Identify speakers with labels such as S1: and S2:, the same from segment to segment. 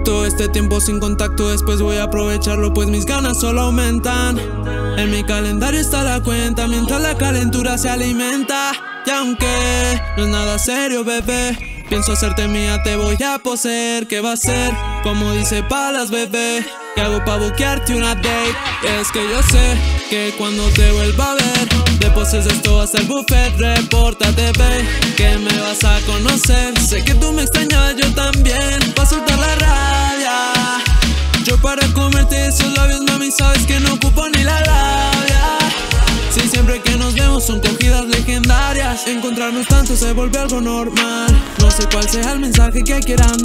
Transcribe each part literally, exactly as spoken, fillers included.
S1: Todo este tiempo sin contacto, después voy a aprovecharlo, pues mis ganas solo aumentan. En mi calendario está la cuenta, mientras la calentura se alimenta. Y aunque no es nada serio, bebé, pienso hacerte mía, te voy a poseer. ¿Qué va a ser? Como dice Palas, bebé, ¿qué hago pa' buquearte una date? Es que yo sé que cuando te vuelva a ver, de poses esto va a ser buffet. Repórtate, ve, que me vas a conocer. Sé que tú me extrañas, yo también, pa' soltar la rabia. Yo para comerte esos labios, mami, sabes que no ocupo ni la labia. Si siempre que nos vemos son cogidas legendarias, encontrarnos tanto se vuelve algo normal. No sé cuál sea el mensaje que quieran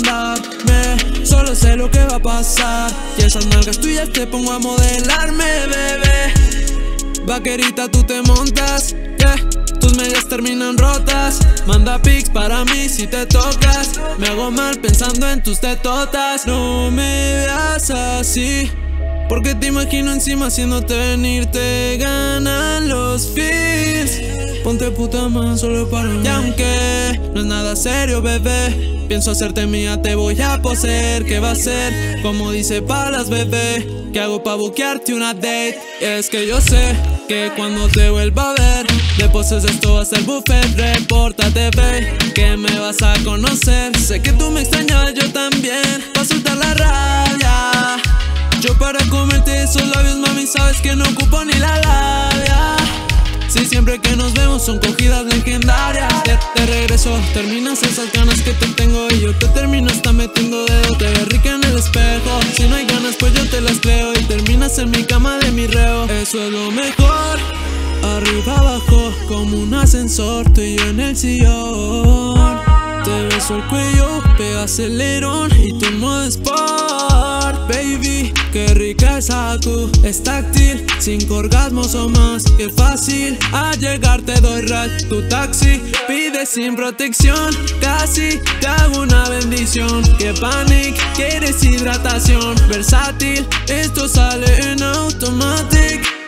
S1: darme, solo sé lo que va a pasar. Y esas nalgas tuyas te pongo a modelarme, bebé. Vaquerita, tú te montas, yeah. Tus medias terminan rotas. Manda pics para mí si te tocas. Me hago mal pensando en tus tetotas. No me veas así, porque te imagino encima haciéndote venir. Te ganan los feels. Ponte puta más solo para mí. Y aunque no es nada serio, bebé, pienso hacerte mía, te voy a poseer. ¿Qué va a ser? Como dice Palas, bebé, ¿qué hago pa' buquearte una date? Y es que yo sé que cuando te vuelva a ver, de poses esto va a ser buffet. Repórtate, ve, que me vas a conocer. Sé que tú me extrañas, yo también, pa' soltar la rabia. Yo para comerte esos labios, mami, sabes que no ocupo ni la labia. Si siempre que nos vemos son cogidas legendarias. Te, te regreso, terminas esas ganas que te tengo y yo te termino hasta metiendo dedo. Te ves rica en el espejo, si no hay ganas pues yo te las creo. Y terminas en mi cama de mi reo, eso es lo mejor. Arriba abajo como un ascensor, tú y yo en el sillón. Te beso el cuello, pega acelerón y tu modo sport. Baby, qué rica esa Q, es táctil, cinco orgasmos o más, qué fácil. Al llegar te doy ride, tu taxi, pide sin protección. Casi te hago una bendición, que panic, quieres hidratación. Versátil, esto sale en automatic.